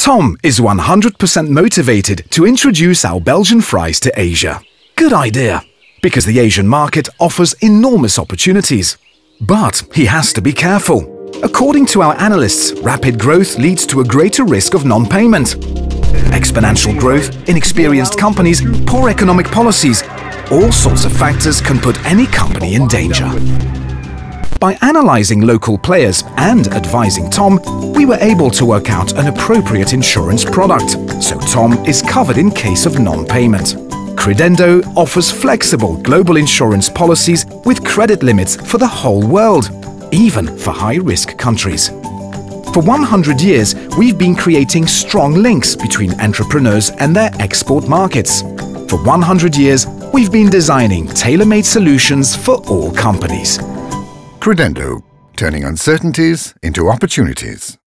Tom is 100% motivated to introduce our Belgian fries to Asia. Good idea, because the Asian market offers enormous opportunities. But he has to be careful. According to our analysts, rapid growth leads to a greater risk of non-payment. Exponential growth, inexperienced companies, poor economic policies, all sorts of factors can put any company in danger. By analyzing local players and advising Tom, we were able to work out an appropriate insurance product, so Tom is covered in case of non-payment. Credendo offers flexible global insurance policies with credit limits for the whole world, even for high-risk countries. For 100 years, we've been creating strong links between entrepreneurs and their export markets. For 100 years, we've been designing tailor-made solutions for all companies. Credendo, turning uncertainties into opportunities.